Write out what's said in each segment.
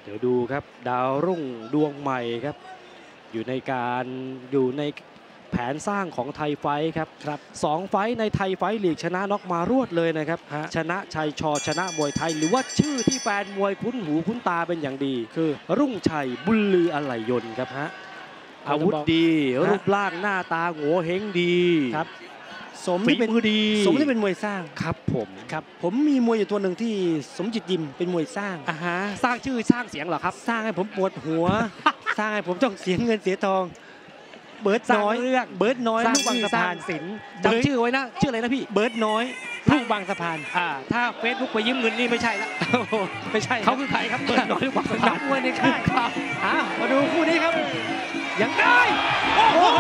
เดี๋ยวดูครับดาวรุ่งดวงใหม่ครับอยู่ในแผนสร้างของไทยไฟท์ครับ2 ไฟท์ในไทยไฟท์ลีกชนะน็อกมารวดเลยนะครับชนะชัยชชนะมวยไทยหรือว่าชื่อที่แฟนมวยคุ้นหูคุ้นตาเป็นอย่างดีคือรุ่งชัยบุญลืออะไหล่ยนต์ครับอาวุธดีรูปร่างหน้าตาโง่เฮงดีครับสมที่เป็นมือดีสมที่เป็นมวยสร้างผมมีมวยอยู่ตัวหนึ่งที่สมจิตยิมเป็นมวยสร้างสร้างชื่อสร้างเสียงเหรอครับสร้างให้ผมปวดหัว สร้างให้ผมต้องเสียเงินเสียทองเบิร์ดน้อยลูกบางสะพานศิลป์จำชื่อไว้นะชื่ออะไรนะพี่เบิร์ดน้อยลูกบางสะพานถ้าเฟซบุ๊กไปยืมเงินนี่ไม่ใช่ละไม่ใช่เขาคือใครครับเบิร์ดน้อยลูกบางสะพานมวยในค่ายมาดูคู่นี้ครับยังได้โอ้โห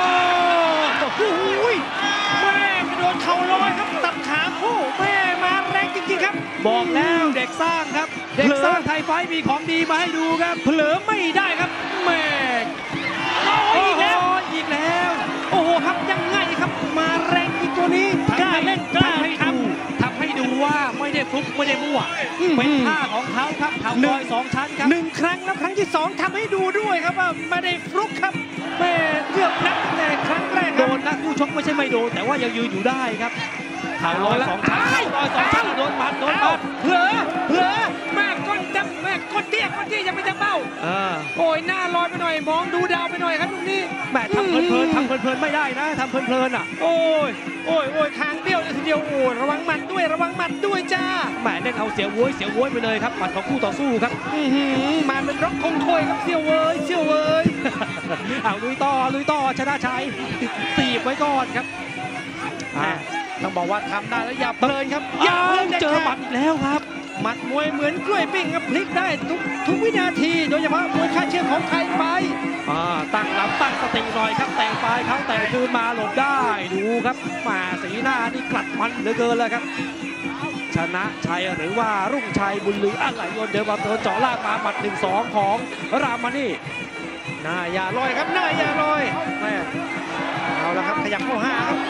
แม่โดนเข่าลอยครับตัดขาคู่แม่มาแรงจริงๆครับบอกแล้วเด็กสร้างครับเด็กสร้างไทยไฟท์มีของดีมาให้ดูครับเผลอไม่ได้ครับแม่อีกแล้วโอ้โหครับยังไงครับมาแรงอีกตัวนี้กล้าเล่นกล้าทำให้ดูว่าไม่ได้ฟลุกไม่ได้มั่วเป็นท่าของเขาครับเข่าลอย2 ชั้นครับ 1 ครั้งแล้วครั้งที่2ทำให้ดูด้วยครับว่าไม่ได้ฟลุกครับแม่เกือบนับแต่ครั้งแรกโดนนะคู่ชกไม่ใช่ไม่โดนแต่ว่ายังยืนอยู่ได้ครับเข่าลอย2 ชั้นโดนหมัดเผลอแม่ก้นจับแม่ก้นเตี้ยยังไม่จะเบ้าโอ้ยหน้าลอยไปหน่อยมองดูดาวไปหน่อยครับตรงนี้แม่ทำเพลินไม่ได้นะทำเพลินโอ้ยคางเบี้ยวเลยทีเดียวโอ้ระวังหมัดด้วยจ้าแม่เล่นเอาเสียวโว้ยไปเลยครับหมัดของคู่ต่อสู้ครับมาเป็นร็อกคงโถยครับเสียวเว้ยเอาลุยต่อชนะชัยตีบไว้ก่อนครับต้องบอกว่าทำได้แล้วอย่าเพลินครับอย่าเจอหมัดอีกแล้วครับหมัดมวยเหมือนกล้วยปิ้งครับพลิกได้ทุกวินาทีโดยเฉพาะมวยค่าเชือกของไทยไฟตั้งลำตั้งสติหน่อยครับแต่งปลายเขาแต่คืนมาหลบได้ดูครับมาสีหน้านี่กลัดมันเหลือเกินเลยครับชนะชัยหรือว่ารุ่งชัยบุญลืออะไหล่ยนต์เดินมาเจาะล่างมาหมัด 1-2 ของรามานี่หน้าอย่าลอยครับหน้าอย่าลอยแม่เอาละครับขยับเข้าหาครับ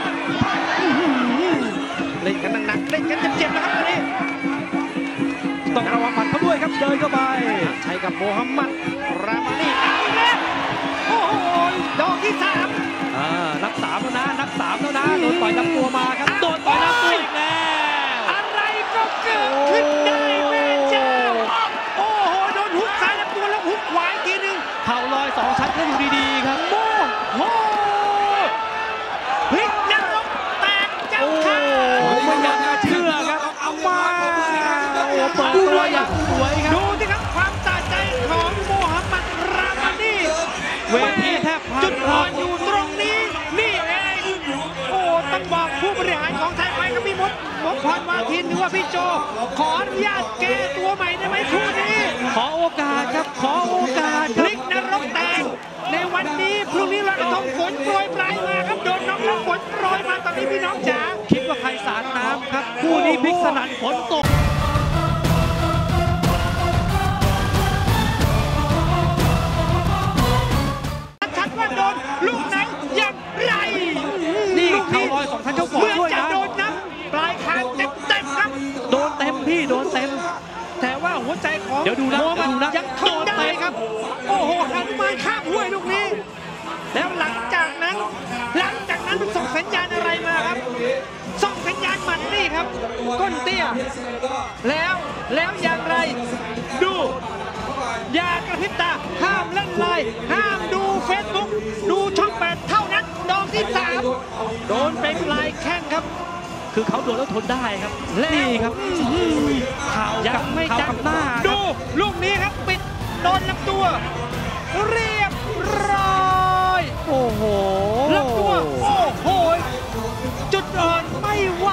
เล่นกันหนักเล่นกันเจ็บๆนะครับตอนนี้ต้องระวังหมัดเขาด้วยครับเดินเข้าไปชัยกับโมฮัมหมัดรามานี่เอาอีกแล้วโอ้โหดอกที่นับ 3แล้วนะโดนต่อยลำตัวมาครับโดนต่อยลำตัวอีกแล้วอะไรก็เกิดขึ้นได้แม่เจ้าโอ้โหโดนหุบซ้ายลำตัวแล้วหุบขวาอีกทีนึงเข่าลอย2 ชั้นก็อยู่ดีๆครับโอ้โหพลิกนรกแตกเจ้าค่ะไม่อยากจะเชื่อครับมาเปิดตัวอย่างสวยครับดูสิครับความสะใจของโมฮัมหมัดรามานี่เวทีแทบพังจุดอ่อนอยู่ตรงนี้นี่เองโอ้ต้องบอกผู้บริหารของไทยไฟก็มีมดพรวาทินหรือว่าพี่โจขออนุญาตแก้ตัวใหม่ได้ไหมคู่นี้ขอโอกาสครับขอโอกาสพลิกนรกแตกในวันนี้พรุ่งนี้เราจะต้องฝนโปรยปลายมาครับโดนน้องแล้วฝนโปรยมาตอนนี้พี่น้องจ๋าคิดว่าใครสาดน้ำครับคู่นี้พลิกสนั่นฝนตกชัดว่าโดนลูกไหนอย่างไรนี่เข่าลอย2 ชั้นเขาบอกด้วยนะโดนน้ำปลายคางเต็มครับโดนเต็มพี่โดนเต็มแต่ว่าหัวใจของเดี๋ยวดูนะยังทนได้ครับโอ้โหหันมาข้ามห้วยลูกนี้แล้วหลังจากนั้นมันส่งสัญญาณอะไรมาครับส่งสัญญาณหมัดนี่ครับก้นเตี้ยแล้วอย่างไรดูอย่ากระพริบตาห้ามเล่นไลน์ห้ามดูเฟซบุ๊กดูช่อง8เท่านั้นดอกที่3โดนเป็นลายแข้งครับคือเขาโดนแล้วทนได้ครับนี่ครับข่าวยังไม่จับหน้าดูลูกนี้ครับปิดโดนลำตัวเรียบร้อยโอ้โหลำตัวโอ้โหจุดอ่อนไม่ไหว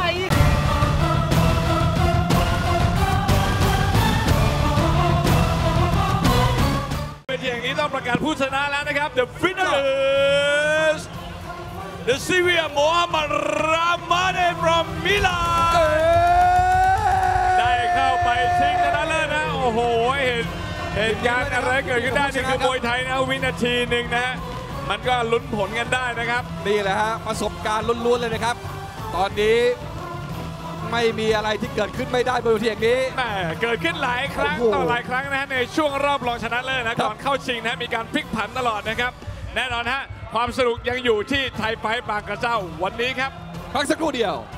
เป็นอย่างนี้ต้องประกาศผู้ชนะแล้วนะครับ The winner is the Severe Mohammad Ramani from Milan ได้เข้าไปชิงชนะเลิศนะโอ้โหเหตุการณ์อะไรเกิดขึ้นได้นี่คือมวยไทยนะวินาทีหนึ่งนะฮะมันก็ลุ้นผลกันได้นะครับนี่แหละฮะประสบการณ์ล้วนๆเลยนะครับตอนนี้ไม่มีอะไรที่เกิดขึ้นไม่ได้บนเวทีอย่างนี้แหม่เกิดขึ้นหลายครั้งโอ้โหต่อหลายครั้งนะฮะในช่วงรอบรองชนะเลิศนะก่อนเข้าชิงนะมีการพลิกผันตลอดนะครับแน่นอนฮะความสนุกยังอยู่ที่ไทยไฟท์บางกระเจ้าวันนี้ครับพักสักครู่เดียว